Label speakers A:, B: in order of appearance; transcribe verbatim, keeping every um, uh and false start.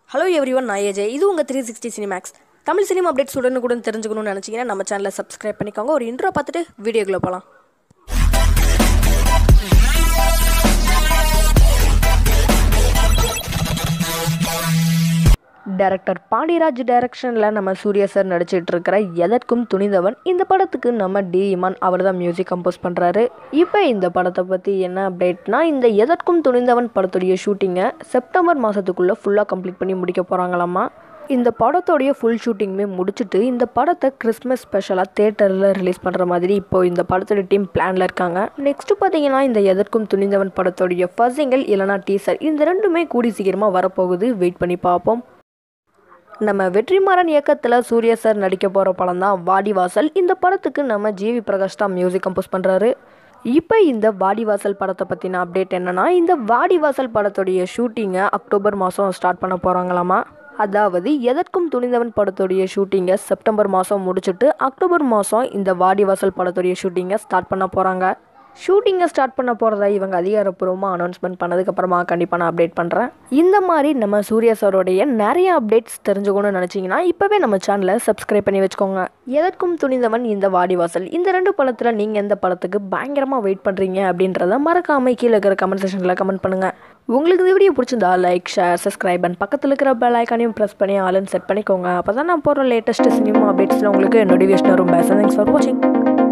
A: Hello everyone, நான் AJ. இது உங்கள் three sixty Cinemax. Tamil cinema updates உடனுக்குடன் தெரிஞ்சுக்கணும்னு நினச்சிங்கன்னா நம்ம சேனலை சப்ஸ்கிரைப் பண்ணிக்கோங்க. ஒரு இன்ட்ரோ பார்த்துட்டு வீடியோக்குள்ளே போகலாம். டைரக்டர் பாண்டிராஜ் டைரக்ஷனில் நம்ம சூர்யா சார் நடிச்சிட்டு இருக்கிற எதற்கும் துணிந்தவன் இந்த படத்துக்கு நம்ம டி இமான் அவர் தான் மியூசிக் கம்போஸ் பண்ணுறாரு. இப்போ இந்த படத்தை பற்றி என்ன அப்டேட்னா, இந்த எதற்கும் துணிந்தவன் படத்துடைய ஷூட்டிங்கை செப்டம்பர் மாதத்துக்குள்ளே ஃபுல்லாக கம்ப்ளீட் பண்ணி முடிக்க போகிறாங்களாமா. இந்த படத்தோடைய ஃபுல் ஷூட்டிங்குமே முடிச்சுட்டு இந்த படத்தை கிறிஸ்மஸ் ஸ்பெஷலாக தேட்டரில் ரிலீஸ் பண்ணுற மாதிரி இப்போ இந்த படத்தோட டீம் பிளானில் இருக்காங்க. நெக்ஸ்ட்டு பார்த்தீங்கன்னா, இந்த எதற்கும் துணிந்தவன் படத்தோடைய ஃபர்ஸ்ட் இல்லைனா டீசர் இந்த ரெண்டுமே கூடி சீக்கிரமாக வரப்போகுது. வெயிட் பண்ணி பார்ப்போம். நம்ம வெற்றிமாறன் இயக்கத்தில் சூர்யா சார் நடிக்க போகிற படம் தான் வாடிவாசல். இந்த படத்துக்கு நம்ம ஜிவி பிரகாஷ் தான் மியூசிக் கம்போஸ் பண்ணுறாரு. இப்போ இந்த வாடிவாசல் படத்தை பற்றின அப்டேட் என்னென்னா, இந்த வாடிவாசல் படத்துடைய ஷூட்டிங்கை அக்டோபர் மாதம் ஸ்டார்ட் பண்ண போகிறாங்களாமா. அதாவது எதற்கும் துணிந்தவன் படத்துடைய ஷூட்டிங்கை செப்டம்பர் மாதம் முடிச்சுட்டு அக்டோபர் மாதம் இந்த வாடிவாசல் படத்துடைய ஷூட்டிங்கை ஸ்டார்ட் பண்ண போகிறாங்க. ஷூட்டிங்கை ஸ்டார்ட் பண்ண போகிறதா இவங்க அதிகாரப்பூர்வமாக அனௌன்ஸ்மெண்ட் பண்ணதுக்கப்புறமா கண்டிப்பாக நான் அப்டேட் பண்ணுறேன். இந்த மாதிரி நம்ம சூர்யா சாரோடைய நிறைய அப்டேட்ஸ் தெரிஞ்சுக்கணும்னு நினச்சிங்கன்னா இப்போவே நம்ம சேனலை சப்ஸ்கிரைப் பண்ணி வச்சுக்கோங்க. எதற்கும் துணிந்தவன், இந்த வாடிவாசல் இந்த ரெண்டு படத்தில் நீங்கள் எந்த படத்துக்கு பயங்கரமாக வெயிட் பண்ணுறீங்க அப்படின்றத மறக்காமல் கீழே இருக்கிற கமெண்ட் செக்ஷனில் கமெண்ட் பண்ணுங்கள். உங்களுக்கு இந்த வீடியோ பிடிச்சிருந்தா லைக், ஷேர், சப்ஸ்கிரைப் அண்ட் பக்கத்தில் இருக்கிற பெல் ஐக்கானையும் ப்ரெஸ் பண்ணி ஆல்னு செட் பண்ணிக்கோங்க. அப்போ தான் நான் போகிற லேட்டஸ்ட் சினிமா அப்டேட்ஸில் உங்களுக்கு நோட்டிஃபிகேஷன் வரும். பேச தேங்க்ஸ் ஃபார் வாட்சிங்.